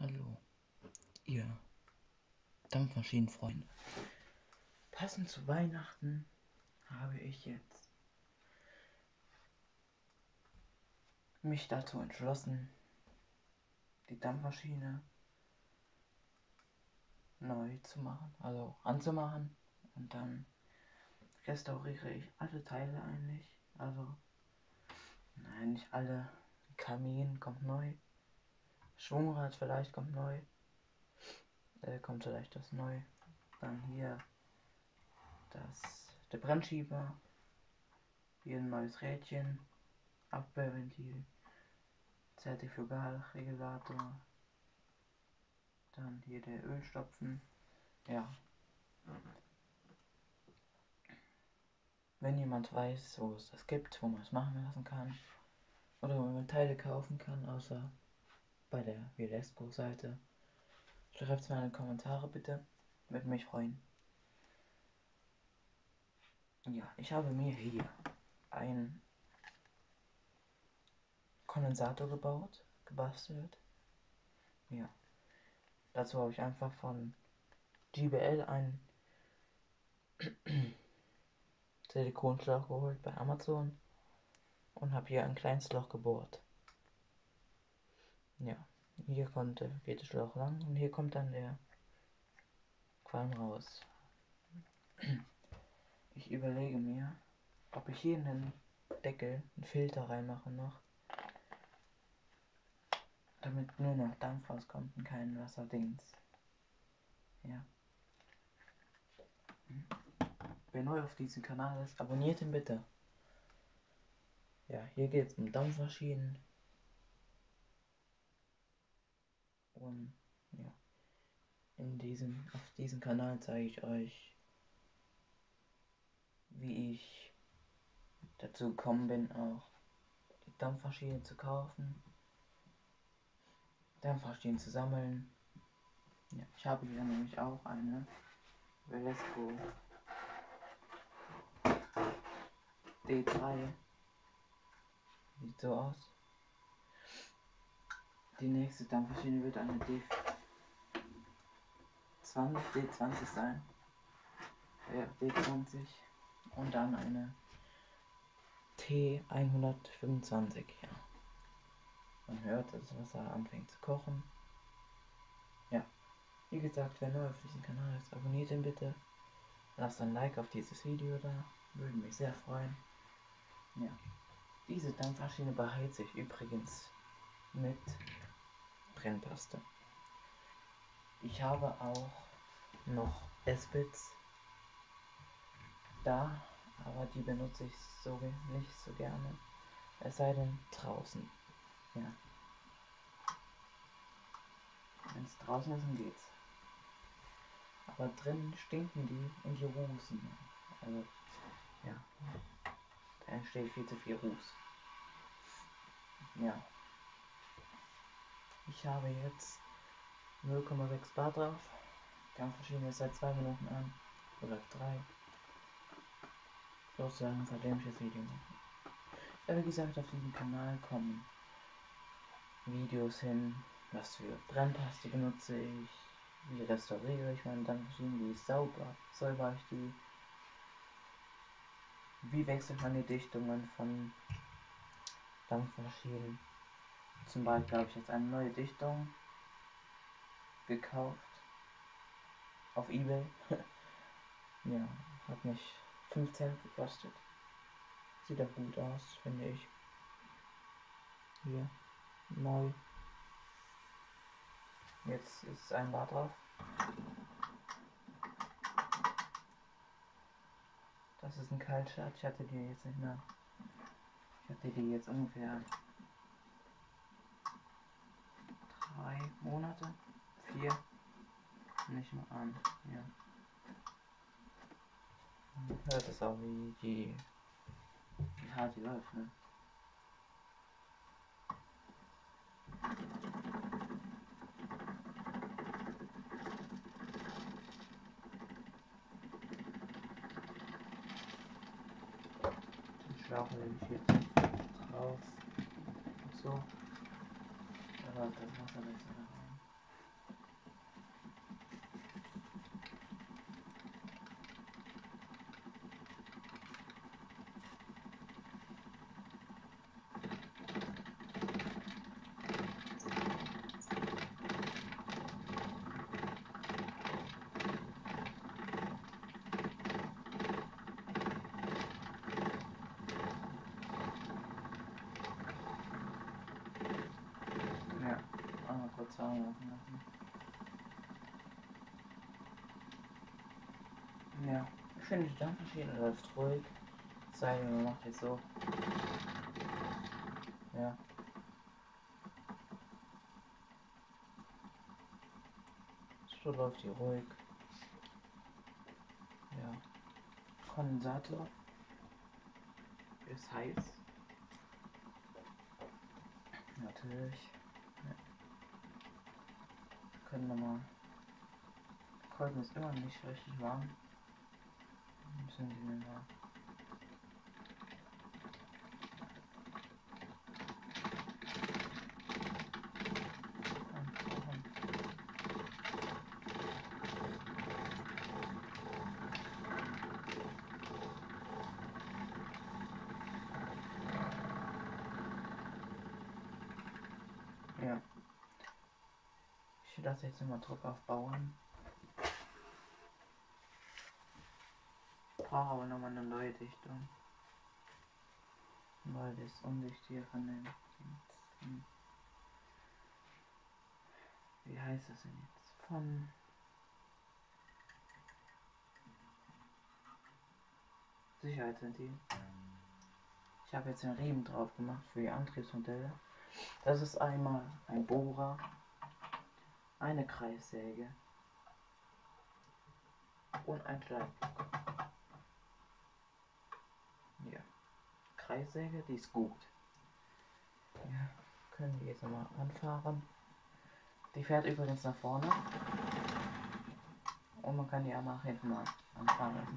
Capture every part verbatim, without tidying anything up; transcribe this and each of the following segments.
Hallo, ihr Dampfmaschinenfreunde. Passend zu Weihnachten habe ich jetzt mich dazu entschlossen, die Dampfmaschine neu zu machen, also anzumachen, und dann restauriere ich alle Teile eigentlich. Also, nein, nicht alle. Kamin kommt neu, Schwungrad vielleicht kommt neu, äh, kommt vielleicht das neu. Dann hier das, der Bremsschieber, hier ein neues Rädchen, Abwehrventil, Zentrifugalregulator, dann hier der Ölstopfen. Ja. Wenn jemand weiß, wo es das gibt, wo man es machen lassen kann, oder wo man Teile kaufen kann, außer bei der Vilesco-Seite, schreibt es mal in die Kommentare bitte. Würde mich freuen. Ja, ich habe mir hier einen Kondensator gebaut, gebastelt. Ja. Dazu habe ich einfach von J B L einen Silikonschlauch geholt bei Amazon und habe hier ein kleines Loch gebohrt. Ja, hier konnte, geht der Schlauch lang und hier kommt dann der Qualm raus. Ich überlege mir, ob ich hier in den Deckel einen Filter reinmache noch, damit nur noch Dampf rauskommt und kein Wasserdings. Ja. Wer neu auf diesem Kanal ist, abonniert ihn bitte. Ja, hier geht es um Dampfmaschinen. Und ja, in diesem, auf diesem Kanal zeige ich euch, wie ich dazu gekommen bin, auch die Dampfmaschine zu kaufen, Dampfmaschinen zu sammeln. Ja, ich habe hier nämlich auch eine Vilesco D drei. Sieht so aus. Die nächste Dampfmaschine wird eine D zwanzig, D zwanzig sein. Ja, D zwanzig. Und dann eine T hundertfünfundzwanzig. Ja. Man hört, dass das Wasser anfängt zu kochen. Ja. Wie gesagt, wer neu auf diesem Kanal ist, abonniert ihn bitte. Lasst ein Like auf dieses Video da. Würde mich sehr freuen. Ja. Diese Dampfmaschine beheizt sich übrigens mit Brennpaste. Ich habe auch noch S-Bits da, aber die benutze ich so nicht so gerne. Es sei denn draußen. Ja. Wenn es draußen ist, dann geht's. Aber drinnen stinken die und die rußen. Also, ja. Da entsteht viel zu viel Ruß. Ja. Ich habe jetzt null Komma sechs Bar drauf. Die Dampfmaschine ist seit zwei Minuten an. Oder drei. Sozusagen, seitdem ich das Video mache. Ja, wie gesagt, auf diesem Kanal kommen Videos hin, was für Brennpaste benutze ich, wie restauriere ich meine Dampfmaschine, wie sauber säuber ich die, wie wechselt man die Dichtungen von Dampfmaschinen. Zum Beispiel habe ich jetzt eine neue Dichtung gekauft auf eBay. Ja, hat mich fünf Cent gekostet. Sieht auch gut aus, finde ich. Hier, neu. Jetzt ist ein Bar drauf. Das ist ein Kaltstart. Ich hatte die jetzt nicht mehr. Ich hatte die jetzt ungefähr drei Monate. Vier. Nicht mal an. Ja. Man hört es auch, wie die. Wie hart die läuft, ne? Den Schlauch lege ich jetzt drauf. Und so. Da läuft das Wasser besser da rein. bezahlen lassen. Ja, ich finde die Dampfmaschine läuft ruhig. Sei denn, man macht jetzt so. Ja. So läuft die ruhig. Ja. Kondensator ist heiß. Natürlich. Ja. Wir können nochmal. Der Kolben ist immer nicht richtig warm. Müssen die nochmal. Ja. Ich lasse jetzt immer Druck aufbauen. Brauche aber nochmal eine neue Dichtung. Weil das undicht hier von den. Wie heißt das denn jetzt? Von. Sicherheitsventil. Ich habe jetzt den Riemen drauf gemacht für die Antriebsmodelle. Das ist einmal ein Bohrer, eine Kreissäge und ein Schleifblock. Ja, Kreissäge, die ist gut. Ja, können wir jetzt mal anfahren. Die fährt übrigens nach vorne und man kann die auch nach hinten mal anfahren lassen.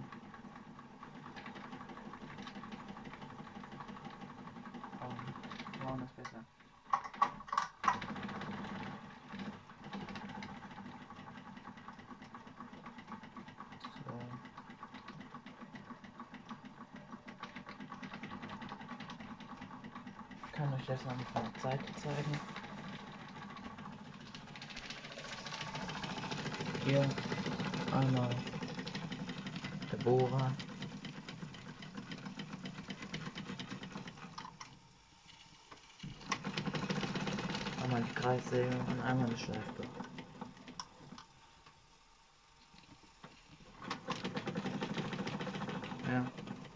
Und vorne ist besser. So. Ich kann euch das mal von der Seite zeigen. Hier einmal der Bohrer. Einmal die Kreissäge und einmal das Schleifblock. Ja.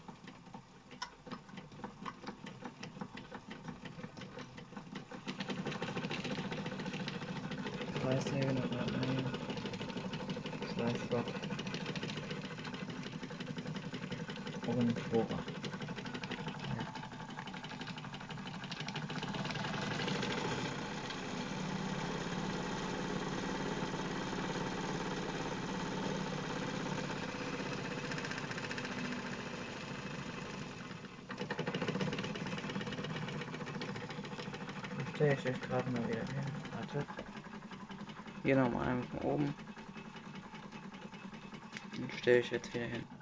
Kreissäge nochmal nehmen. Schleifblock. Und Bohrer. Ja. Stelle ich euch gerade mal wieder hin. Warte. Hier nochmal einmal von oben. Und stelle ich jetzt wieder hin.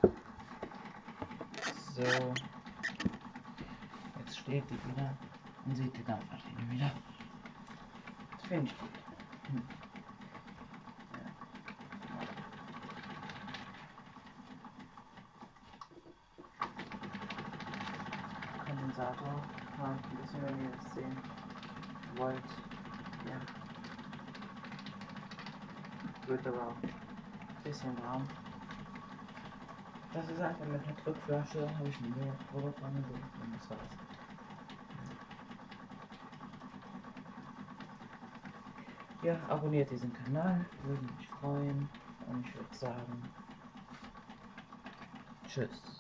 So. Jetzt steht die wieder und sieht die Dampfmaschine wieder. Das finde ich gut. Hm. Ja. Kondensator. Ja, ein bisschen, wenn ihr das sehen wollt. Ja. Wird aber auch ein bisschen warm. Das ist einfach mit einer Drückflasche, habe ich mir Pulver dran gedrückt und das war's. Ja, abonniert diesen Kanal, würde mich freuen und ich würde sagen, tschüss.